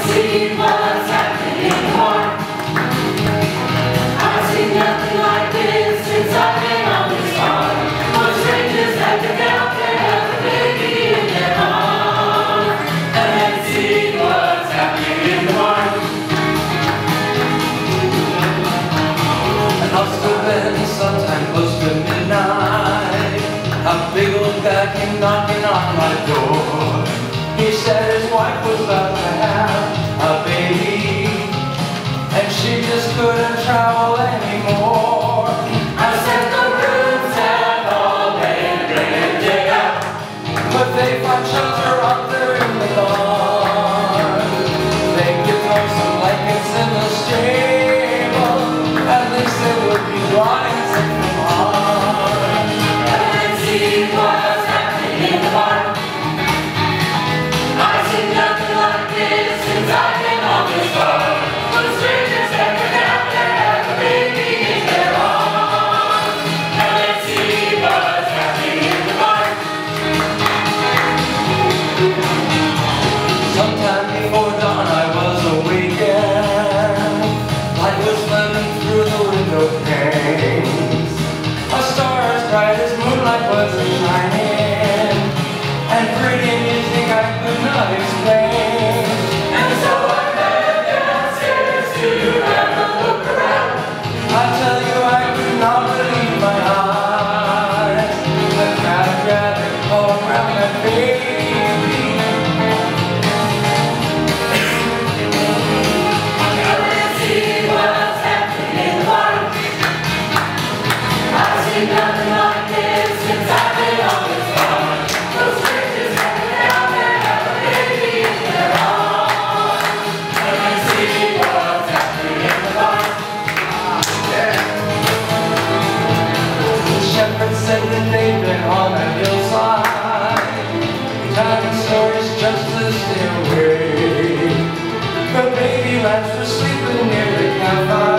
see what's happening in the barn. I've seen nothing like this since I've been on this farm. What strangers that get out there have a baby in their arms. And then see what's happening in the barn. And I'll still been sometime close to midnight. A big old guy came knocking on my door. He said his wife was about to have a baby, and she just couldn't travel anymore. I said the rooms have all been rented out, but they find shelter up there in the barn. They could throw some blankets in the stable, at least they would be dry and safe from harm. and see what's happening in the barn. I've seen nothing like this since I've been on this farm. What strangers that get out there have a baby in their arms. And let's see what's happening in the barn. Sometime before dawn I was awakened. Light was flooding through the window panes. A star as bright as moonlight was shining, and pretty music I could not explain. And so I headed downstairs to have a look around. I tell you I could not believe my eyes. The crowd gathered all around that baby. Let's see what's happening in the barn. I've seen nothing like this since I've been on this farm. Those strangers that get out there have a baby in their arms. And let's see what's happening in the barn. The shepherd said that they'd been on a hillside, telling stories just to stay away. The baby lambs were sleeping near the campfire.